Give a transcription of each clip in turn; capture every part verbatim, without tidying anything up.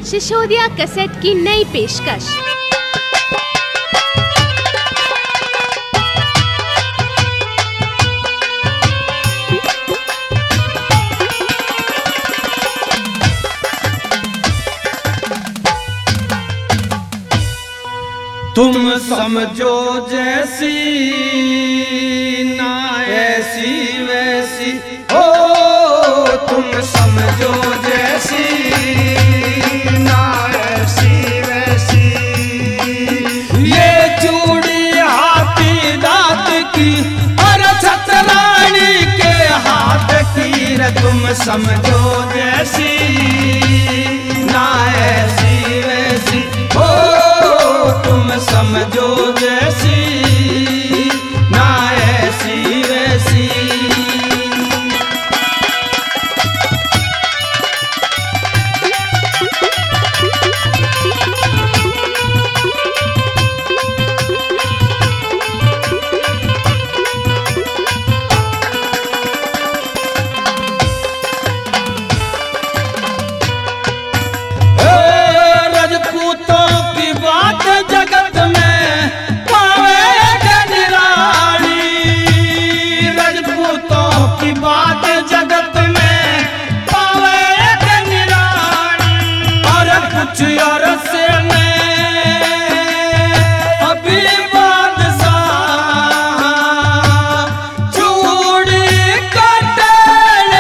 Sisodia cassette की नई पेशकश। तुम समझो जैसी ना ऐसी वैसी हो, तुम समझो जैसी ना ऐसी वैसी। ये चूड़ी हाथी दांत की और छतरानी के हाथ की रे, तुम समझो जैसी ना ऐसी वैसी हो, तुम समझो जैसी ना ऐसी वैसी। रजपूतों की बात जगत में पावे निराली, रजपूतों की बात जगत में पावे निराली। और कुछ अरस में अभी बादशाह चूड़ी कटने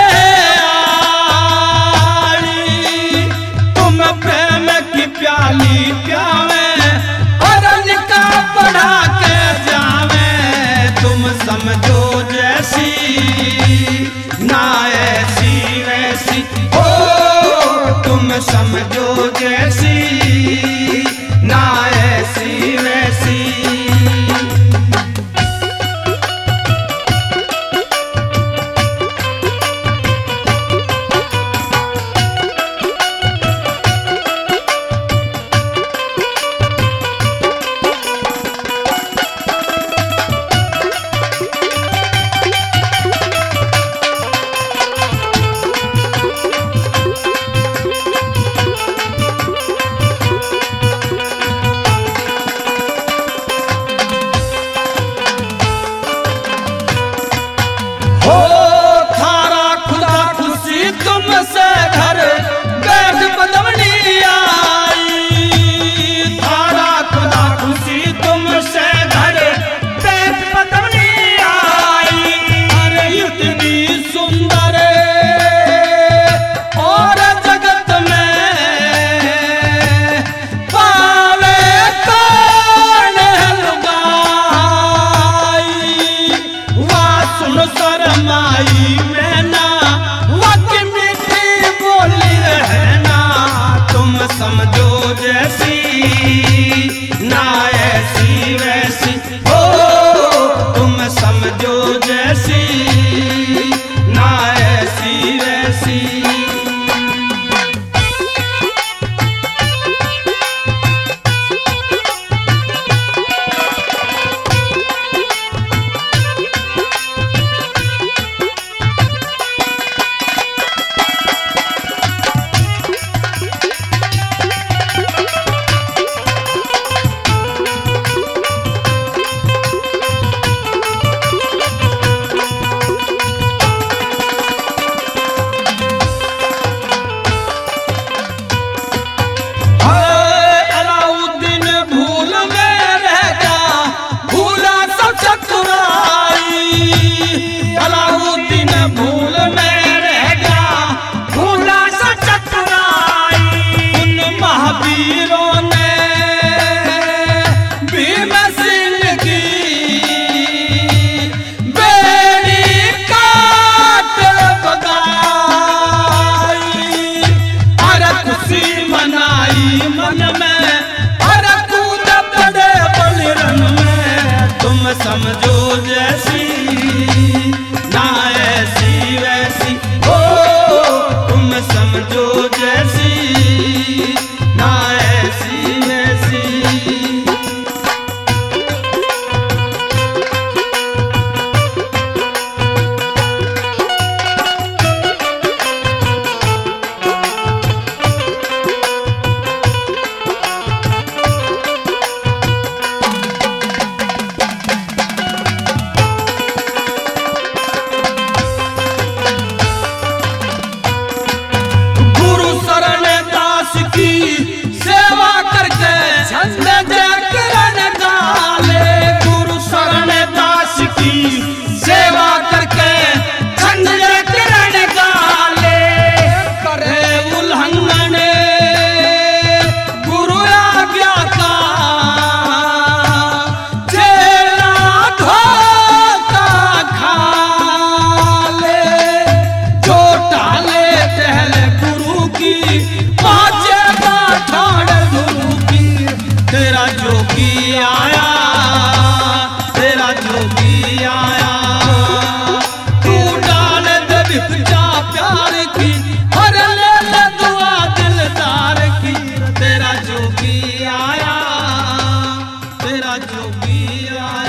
आली। तुम प्रेम की प्याली प्यावे और निका बढ़ा के जावे, तुम समझो जैसी ना ऐसी वैसी हो, तुम समझो जैसी ना ऐसी वैसी। हो थारा खुदा खुशी तुमसे घर बैठ बदमनी आई, थारा खुदा खुशी तुमसे घर बैठ बदमनी आई। अरे इतनी सुंदर और जगत में पावे कौन लुगाई। वाह सुन शरमाई मैं ना वक्त मीठी बोली है ना, तुम समझो जैसी ना ऐसी वैसी हो, तुम समझो जैसी ना ऐसी वैसी। समझो जैसी ना ऐसी वैसी हो, तुम समझो जैसी ना ऐसी वैसी। जोगी आया, तेरा जोगी आया।